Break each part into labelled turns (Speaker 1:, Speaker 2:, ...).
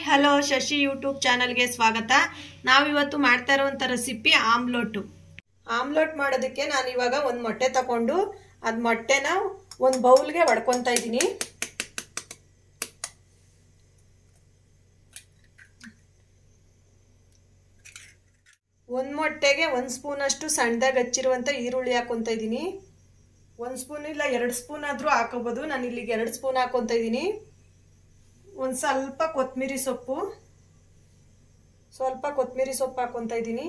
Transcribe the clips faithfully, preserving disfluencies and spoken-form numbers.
Speaker 1: Hello Shashi YouTube ಚಾನಲ್ಗೆ ಸ್ವಾಗತ. ನಾವಿವತ್ತು ಮಾಡ್ತಾ ಇರುವಂಥ ರೆಸಿಪಿ ಆಮ್ಲೆಟ್. ಆಮ್ಲೆಟ್ ಮಾಡೋದಕ್ಕೆ ನಾನು ಇವಾಗ ಒಂದು ಮೊಟ್ಟೆ ತಗೊಂಡು ಅದು ಮೊಟ್ಟೆನ ಒಂದು ಬೌಲ್ಗೆ ಒಡ್ಕೊತಾ ಇದ್ದೀನಿ. ಒಂದು ಮೊಟ್ಟೆಗೆ ಒಂದು ಸ್ಪೂನ್ ಅಷ್ಟು ಸಣ್ಣದಾಗಿ ಹಚ್ಚಿರುವಂಥ ಈರುಳ್ಳಿ ಹಾಕೊತಾ ಇದ್ದೀನಿ. ಒಂದು ಸ್ಪೂನ್ ಇಲ್ಲ ಎರಡು ಸ್ಪೂನ್ ಆದರೂ ಹಾಕೋಬೋದು. ನಾನು ಇಲ್ಲಿಗೆ ಎರಡು ಸ್ಪೂನ್ ಹಾಕೊತಾ ಇದ್ದೀನಿ. ಒಂದು ಸ್ವಲ್ಪ ಕೊತ್ತಂಬರಿ ಸೊಪ್ಪು ಸ್ವಲ್ಪ ಕೊತ್ತಂಬರಿ ಸೊಪ್ಪು ಹಾಕೊತಾ ಇದ್ದೀನಿ.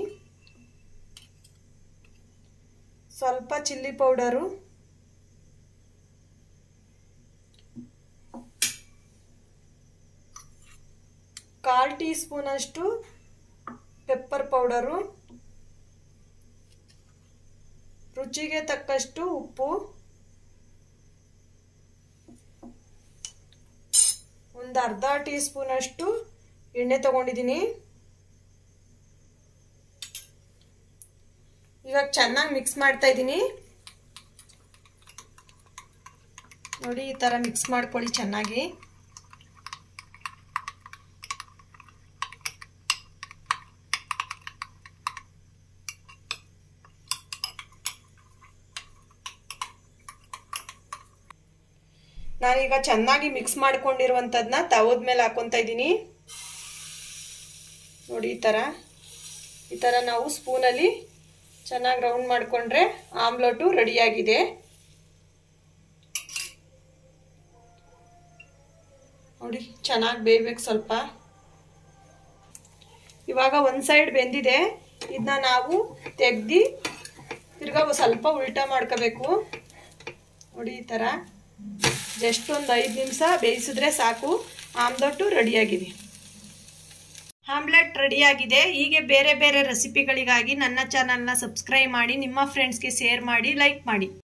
Speaker 1: ಸ್ವಲ್ಪ ಚಿಲ್ಲಿ ಪೌಡರು, ಕಾಲು ಟೀ ಸ್ಪೂನ್ ಅಷ್ಟು ಪೆಪ್ಪರ್ ಪೌಡರು, ರುಚಿಗೆ ತಕ್ಕಷ್ಟು ಉಪ್ಪು, ಒಂದು ಅರ್ಧ ಟೀ ಸ್ಪೂನ್ ಅಷ್ಟು ಎಣ್ಣೆ ತಗೊಂಡಿದ್ದೀನಿ. ಇವಾಗ ಚೆನ್ನಾಗಿ ಮಿಕ್ಸ್ ಮಾಡ್ತಾ ಇದ್ದೀನಿ. ನೋಡಿ, ಈ ತರ ಮಿಕ್ಸ್ ಮಾಡ್ಕೊಳ್ಳಿ ಚೆನ್ನಾಗಿ. ನಾನೀಗ ಚೆನ್ನಾಗಿ ಮಿಕ್ಸ್ ಮಾಡ್ಕೊಂಡಿರುವಂಥದ್ದನ್ನ ತವದ ಮೇಲೆ ಹಾಕೊತಾ ಇದ್ದೀನಿ. ನೋಡಿ, ಈ ಥರ ಈ ಥರ ನಾವು ಸ್ಪೂನಲ್ಲಿ ಚೆನ್ನಾಗಿ ರೌಂಡ್ ಮಾಡಿಕೊಂಡ್ರೆ ಆಮ್ಲೆಟು ರೆಡಿಯಾಗಿದೆ. ನೋಡಿ, ಚೆನ್ನಾಗಿ ಬೇಯಬೇಕು ಸ್ವಲ್ಪ. ಇವಾಗ ಒಂದು ಸೈಡ್ ಬೆಂದಿದೆ. ಇದನ್ನ ನಾವು ತೆಗ್ದು ತಿರ್ಗಾ ಸ್ವಲ್ಪ ಉಲ್ಟಾ ಮಾಡ್ಕೋಬೇಕು. ನೋಡಿ, ಈ ಥರ ಜಸ್ಟ್ ಒಂದು ಐದು ನಿಮಿಷ ಬೇಯಿಸಿದ್ರೆ ಸಾಕು. ಆಮ್ಲೆಟ್ ರೆಡಿಯಾಗಿದೆ. ಆಮ್ಲೆಟ್ ರೆಡಿಯಾಗಿದೆ. ಹೀಗೆ ಬೇರೆ ಬೇರೆ ರೆಸಿಪಿಗಳಿಗಾಗಿ ನನ್ನ ಚಾನಲ್ನ ಸಬ್ಸ್ಕ್ರೈಬ್ ಮಾಡಿ, ನಿಮ್ಮ ಫ್ರೆಂಡ್ಸ್ಗೆ ಶೇರ್ ಮಾಡಿ, ಲೈಕ್ ಮಾಡಿ.